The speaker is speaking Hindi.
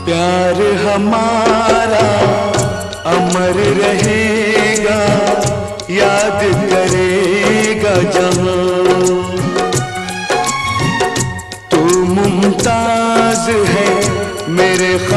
प्यार हमारा अमर रहेगा, याद करेगा जहां। तू मुमताज है मेरे